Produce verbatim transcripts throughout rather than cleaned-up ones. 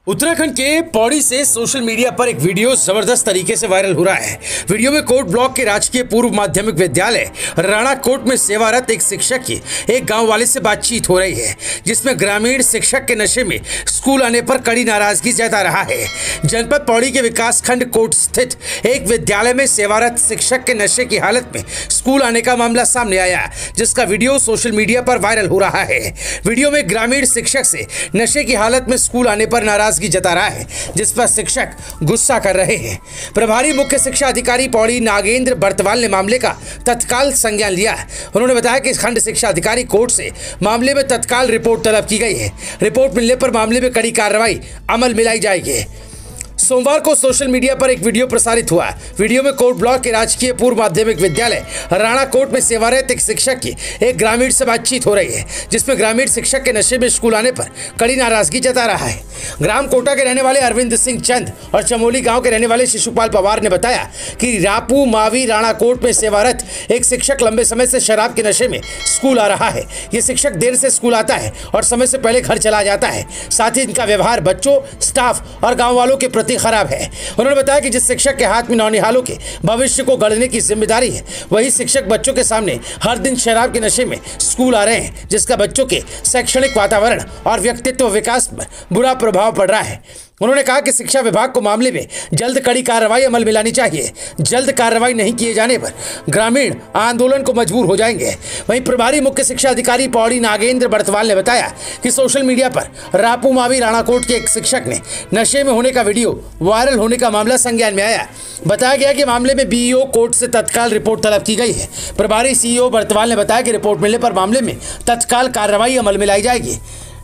उत्तराखंड के पौड़ी से social media पर एक वीडियो जबरदस्त तरीके से वायरल हो रहा है। वीडियो में कोट ब्लॉक के राजकीय पूर्व माध्यमिक विद्यालय राणा कोट में सेवारत एक शिक्षक की एक गांव वाले से बातचीत हो रही है, जिसमें ग्रामीण शिक्षक के नशे में स्कूल आने पर कड़ी नाराजगी जता रहा है। जनपद पौड़ी के विकास खंड कोट स्थित एक विद्यालय में सेवारत शिक्षक के नशे की हालत में स्कूल आने का मामला सामने आया, जिसका वीडियो सोशल मीडिया पर वायरल हो रहा है। वीडियो में ग्रामीण शिक्षक से नशे की हालत में स्कूल आने पर नाराज जता रहा है, जिस पर शिक्षक गुस्सा कर रहे हैं। प्रभारी मुख्य शिक्षा अधिकारी पौड़ी नागेंद्र बर्तवाल ने मामले का तत्काल संज्ञान लिया। उन्होंने बताया कि खंड शिक्षा अधिकारी कोर्ट से मामले में तत्काल रिपोर्ट तलब की गई है। रिपोर्ट मिलने पर मामले में कड़ी कार्रवाई अमल में लाई जाएगी। सोमवार को सोशल मीडिया पर एक वीडियो प्रसारित हुआ। वीडियो में कोट ब्लॉक के राजकीय पूर्व माध्यमिक विद्यालय राणा कोट में सेवारत एक शिक्षक की एक ग्रामीण से बातचीत हो रही है, जिसमें ग्रामीण शिक्षक के नशे में स्कूल आने पर कड़ी नाराजगी जता रहा है। ग्राम कोटा के रहने वाले अरविंद सिंह चंद और चमोली गांव के रहने वाले शिशुपाल पवार ने बताया कि रापू मावी राणा कोट में सेवारत एक शिक्षक लंबे समय से शराब के नशे में स्कूल आ रहा है। ये शिक्षक देर से स्कूल आता है और समय से पहले घर चला जाता है। साथ ही इनका व्यवहार बच्चों, स्टाफ और गाँव वालों के प्रति खराब है। उन्होंने बताया कि जिस शिक्षक के हाथ में नौनिहालों के भविष्य को गढ़ने की जिम्मेदारी है, वही शिक्षक बच्चों के सामने हर दिन शराब के नशे में स्कूल आ रहे हैं, जिसका बच्चों के शैक्षणिक वातावरण और व्यक्तित्व विकास पर बुरा प्रभाव पड़ रहा है। उन्होंने कहा कि शिक्षा विभाग को मामले में जल्द कड़ी कार्रवाई अमल में लानी चाहिए। जल्द कार्रवाई नहीं किए जाने पर ग्रामीण आंदोलन को मजबूर हो जाएंगे। वहीं प्रभारी मुख्य शिक्षा अधिकारी पौड़ी नागेंद्र बर्तवाल ने बताया कि सोशल मीडिया पर रापू मावी राणा कोट के एक शिक्षक ने नशे में होने का वीडियो वायरल होने का मामला संज्ञान में आया। बताया गया कि मामले में बीईओ कोर्ट से तत्काल रिपोर्ट तलब की गई है। प्रभारी सीईओ बर्तवाल ने बताया कि रिपोर्ट मिलने पर मामले में तत्काल कार्रवाई अमल में लाई जाएगी।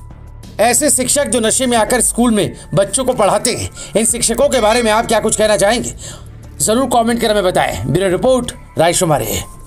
ऐसे शिक्षक जो नशे में आकर स्कूल में बच्चों को पढ़ाते हैं, इन शिक्षकों के बारे में आप क्या कुछ कहना चाहेंगे? जरूर कमेंट कर हमें बताएं। Bureau report, रायशुमारी।